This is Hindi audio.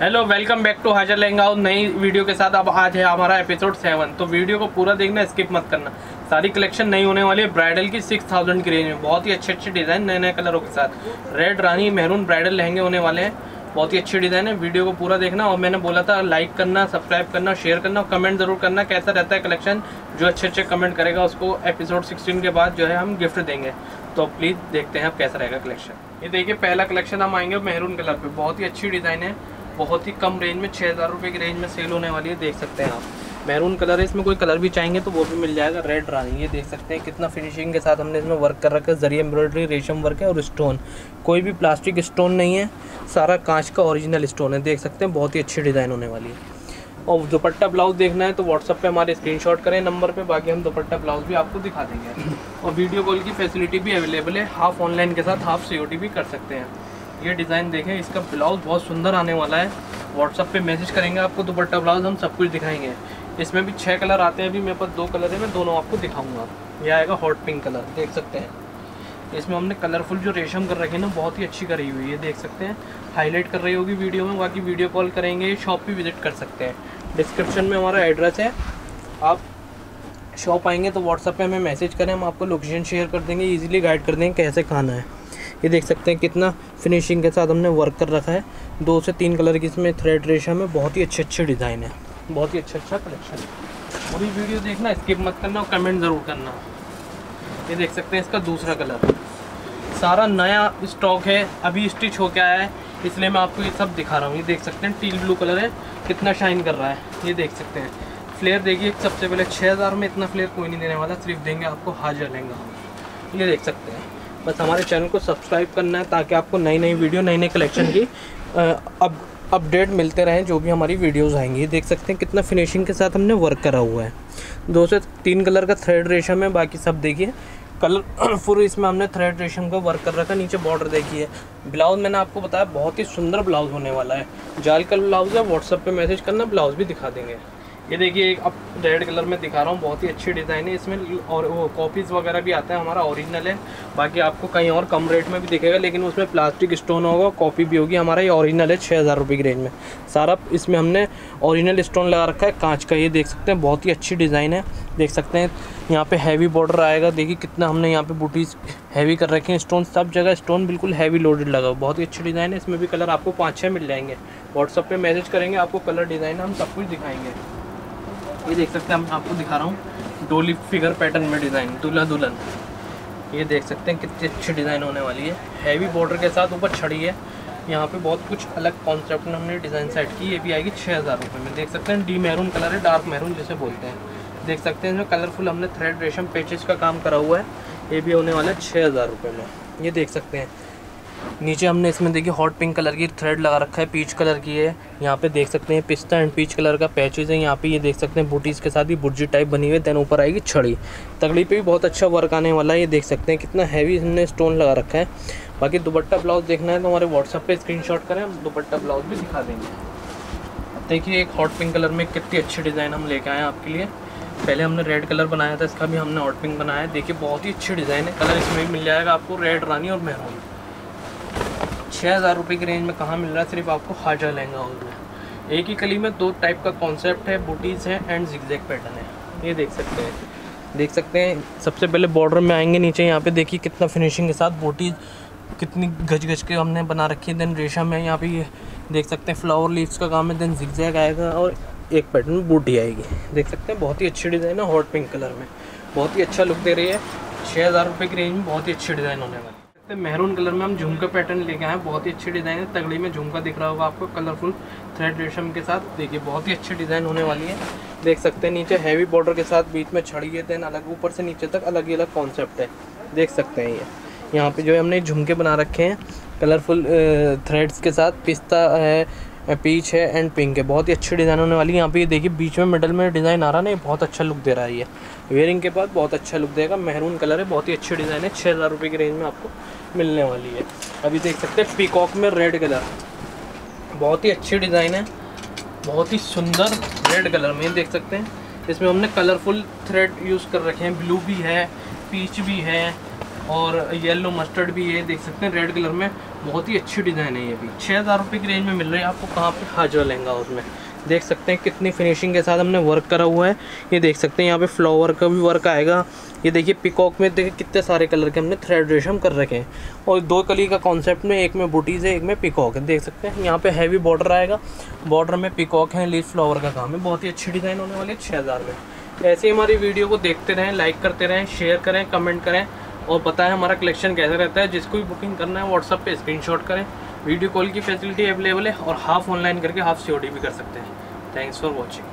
हेलो, वेलकम बैक टू हाजिर लहंगा हाउस नई वीडियो के साथ। अब आज है हमारा एपिसोड 7, तो वीडियो को पूरा देखना, स्किप मत करना। सारी कलेक्शन नई होने वाली है ब्राइडल की 6000 की रेंज में। बहुत ही अच्छे डिज़ाइन नए नए कलरों के साथ रेड, रानी, मेहरून ब्राइडल लहंगे होने वाले हैं। बहुत ही अच्छी डिज़ाइन है, वीडियो को पूरा देखना। और मैंने बोला था लाइक करना, सब्सक्राइब करना, शेयर करना और कमेंट ज़रूर करना कैसा रहता है कलेक्शन। जो अच्छे कमेंट करेगा उसको एपिसोड 16 के बाद जो है हम गिफ्ट देंगे। तो प्लीज़ देखते हैं अब कैसा रहेगा कलेक्शन। ये देखिए, पहला कलेक्शन हम आएंगे मेहरून कलर पे। बहुत ही अच्छी डिज़ाइन है, बहुत ही कम रेंज में 6000 रुपये की रेंज में सेल होने वाली है। देख सकते हैं आप, मैरून कलर है, इसमें कोई कलर भी चाहेंगे तो वो भी मिल जाएगा। रेड रानी, ये देख सकते हैं कितना फिनिशिंग के साथ हमने इसमें वर्क कर रखा है। जरिए एम्ब्रॉयडरी, रेशम वर्क है और स्टोन, कोई भी प्लास्टिक स्टोन नहीं है, सारा कांच का ओरिजिनल स्टोन है। देख सकते हैं बहुत ही अच्छी डिज़ाइन होने वाली है। और दुपट्टा ब्लाउज देखना है तो व्हाट्सअप पे हमारे स्क्रीनशॉट करें नंबर पे, बाकी हम दुपट्टा ब्लाउज भी आपको दिखा देंगे। और वीडियो कॉल की फैसिलिटी भी अवेलेबल है, हाफ ऑनलाइन के साथ हाफ COD भी कर सकते हैं। ये डिज़ाइन देखें, इसका ब्लाउज बहुत सुंदर आने वाला है। व्हाट्सअप पे मैसेज करेंगे आपको दुपट्टा ब्लाउज हम सब कुछ दिखाएंगे। इसमें भी 6 कलर आते हैं, अभी मेरे पास 2 कलर है, मैं दोनों आपको दिखाऊंगा। ये आएगा हॉट पिंक कलर, देख सकते हैं। इसमें हमने कलरफुल जो रेशम कर रखी है ना, बहुत ही अच्छी करी हुई है। देख सकते हैं, हाईलाइट कर रही होगी वीडियो में। बाकी वीडियो कॉल करेंगे, शॉप भी विजिट कर सकते हैं। डिस्क्रिप्शन में हमारा एड्रेस है, आप शॉप आएंगे तो व्हाट्सएप पे हमें मैसेज करें, हम आपको लोकेशन शेयर कर देंगे, इजीली गाइड कर देंगे कैसे खाना है। ये देख सकते हैं कितना फिनिशिंग के साथ हमने वर्क कर रखा है। 2 से 3 कलर की इसमें थ्रेड रेशम है। बहुत ही अच्छे डिज़ाइन है, बहुत ही अच्छा कलेक्शन है। पूरी वीडियो देखना, स्किप मत करना और कमेंट ज़रूर करना। ये देख सकते हैं इसका दूसरा कलर, सारा नया स्टॉक है, अभी स्टिच होके आया है, इसलिए मैं आपको ये सब दिखा रहा हूँ। ये देख सकते हैं टील ब्लू कलर है, कितना शाइन कर रहा है। ये देख सकते हैं फ्लेयर देखिए, सबसे पहले 6000 में इतना फ्लेयर कोई नहीं देने वाला, सिर्फ देंगे आपको हाजिर लहंगा। ये देख सकते हैं, बस हमारे चैनल को सब्सक्राइब करना है ताकि आपको नई नई वीडियो, नई नई कलेक्शन की अपडेट मिलते रहें जो भी हमारी वीडियोस आएंगी। देख सकते हैं कितना फिनिशिंग के साथ हमने वर्क करा हुआ है। 2 से 3 कलर का थ्रेड रेशम है, बाकी सब देखिए कलरफुल इसमें हमने थ्रेड रेशम का वर्क कर रखा है। नीचे बॉर्डर देखिए। ब्लाउज मैंने आपको बताया बहुत ही सुंदर ब्लाउज होने वाला है, जाल कलर ब्लाउज है। व्हाट्सएप पे मैसेज करना, ब्लाउज भी दिखा देंगे। ये देखिए, एक अब रेड कलर में दिखा रहा हूँ, बहुत ही अच्छी डिज़ाइन है इसमें। और वो कॉपीज़ वगैरह भी आता है, हमारा ओरिजिनल है। बाकी आपको कहीं और कम रेट में भी दिखेगा, लेकिन उसमें प्लास्टिक स्टोन होगा, कॉपी भी होगी। हमारा ये ओरिजिनल है 6000 रुपये की रेंज में। सारा इसमें हमने ओरिजिनल स्टोन लगा रखा है कांच का। ये देख सकते हैं बहुत ही अच्छी डिज़ाइन है। देख सकते हैं यहाँ पे हैवी बॉर्डर आएगा। देखिए कितना हमने यहाँ पे बूटीज हैवी कर रखे हैं। स्टोन सब जगह स्टोन बिल्कुल हैवी लोडेड लगा हुआ, बहुत ही अच्छी डिज़ाइन है। इसमें भी कलर आपको 5-6 मिल जाएंगे। व्हाट्सअप पे मैसेज करेंगे, आपको कलर डिज़ाइन हम सब कुछ दिखाएंगे। ये देख सकते हैं, मैं आपको दिखा रहा हूँ डोली फिगर पैटर्न में डिज़ाइन, दूल्हा दुल्हन। ये देख सकते हैं कितनी अच्छी डिज़ाइन होने वाली है, हैवी बॉर्डर के साथ, ऊपर छड़ी है। यहाँ पे बहुत कुछ अलग कॉन्सेप्ट में हमने डिज़ाइन सेट की। ये भी आएगी 6000 रुपये में। देख सकते हैं डी मैरून कलर है, डार्क मैरून जिसे बोलते हैं। देख सकते हैं इसमें कलरफुल हमने थ्रेड रेशम पेचेस का काम करा हुआ है। ये भी होने वाला है 6000 रुपये में। ये देख सकते हैं नीचे हमने इसमें देखिए हॉट पिंक कलर की थ्रेड लगा रखा है, पीच कलर की है। यहाँ पे देख सकते हैं पिस्ता एंड पीच कलर का पैचेज है। यहाँ पे ये देख सकते हैं बूटीज के साथ ही बुर्जी टाइप बनी हुई है। देन ऊपर आएगी छड़ी, तगड़ी पे भी बहुत अच्छा वर्क आने वाला है। ये देख सकते हैं कितना हैवी हमने स्टोन लगा रखा है। बाकी दुपट्टा ब्लाउज देखना है तो हमारे व्हाट्सएप पे स्क्रीनशॉट करें, हम दुपट्टा ब्लाउज भी दिखा देंगे। देखिए एक हॉट पिंक कलर में कितनी अच्छी डिज़ाइन हम लेके आए हैं आपके लिए। पहले हमने रेड कलर बनाया था, इसका भी हमने हॉट पिंक बनाया है। देखिए बहुत ही अच्छी डिज़ाइन है, कलर इसमें भी मिल जाएगा आपको, रेड, रानी और मेहरून। 6000 रुपये की रेंज में कहाँ मिल रहा है, सिर्फ आपको हाजिर लहंगा हाउस में। एक ही कली में 2 टाइप का कॉन्सेप्ट है, बूटीज़ है एंड जिगजैग पैटर्न है। ये देख सकते हैं सबसे पहले बॉर्डर में आएंगे। नीचे यहाँ पे देखिए कितना फिनिशिंग के साथ बूटीज कितनी गज के हमने बना रखी है। देन रेशम है, यहाँ पे ये देख सकते हैं फ्लावर लीव्स का काम है। देन जिगजैग आएगा और एक पैटर्न में बूटी आएगी। देख सकते हैं बहुत ही अच्छी डिज़ाइन है, हॉट पिंक कलर में, बहुत ही अच्छा लुक दे रही है। 6000 रुपये की रेंज में बहुत ही अच्छी डिज़ाइन होने वाली है। मैरून कलर में हम झुमका पैटर्न लेके आए हैं, बहुत ही अच्छी डिज़ाइन है। तगड़ी में झुमका दिख रहा होगा आपको कलरफुल थ्रेड रेशम के साथ। देखिए बहुत ही अच्छी डिज़ाइन होने वाली है। देख सकते हैं नीचे हैवी बॉर्डर के साथ, बीच में छड़ी है। देन अलग ऊपर से नीचे तक अलग ही अलग कॉन्सेप्ट है। देख सकते हैं ये यहाँ पे जो है हमने झुमके बना रखे हैं कलरफुल थ्रेड्स के साथ। पिस्ता है, पीच है एंड पिंक है, बहुत ही अच्छी डिज़ाइन होने वाली है। यहाँ पे ये देखिए बीच में मिडल में डिज़ाइन आ रहा है ना, बहुत अच्छा लुक दे रहा है। ये वेयरिंग के बाद बहुत अच्छा लुक देगा। मैरून कलर है, बहुत ही अच्छी डिज़ाइन है, 6000 रुपये की रेंज में आपको मिलने वाली है। अभी देख सकते हैं पीकॉक में रेड कलर, बहुत ही अच्छी डिज़ाइन है, बहुत ही सुंदर रेड कलर में। देख सकते हैं इसमें हमने कलरफुल थ्रेड यूज़ कर रखे हैं, ब्लू भी है, पीच भी है और येलो मस्टर्ड भी है। देख सकते हैं रेड कलर में बहुत ही अच्छी डिज़ाइन है ये भी। 6000 रुपये की रेंज में मिल रही है आपको। कहाँ पे? हाजरा लहंगा हाउस में। देख सकते हैं कितनी फिनिशिंग के साथ हमने वर्क करा हुआ है। ये देख सकते हैं यहाँ पे फ्लावर का भी वर्क आएगा। ये देखिए पिकॉक में देखिए कितने सारे कलर के हमने थ्रेड रेशम कर रखे हैं, और 2 कली का कॉन्सेप्ट में, एक में बूटीज़ है, एक में पिकॉक है। देख सकते हैं यहाँ पे हैवी बॉर्डर आएगा, बॉर्डर में पिकॉक है, लीफ फ्लावर का काम है। बहुत ही अच्छी डिज़ाइन होने वाली है 6000 में। ऐसे ही हमारी वीडियो को देखते रहें, लाइक करते रहें, शेयर करें, कमेंट करें और बताएं हमारा कलेक्शन कैसा रहता है। जिसको भी बुकिंग करना है व्हाट्सअप पे स्क्रीनशॉट करें। वीडियो कॉल की फैसिलिटी अवेलेबल है और हाफ ऑनलाइन करके हाफ COD भी कर सकते हैं। Thanks for watching.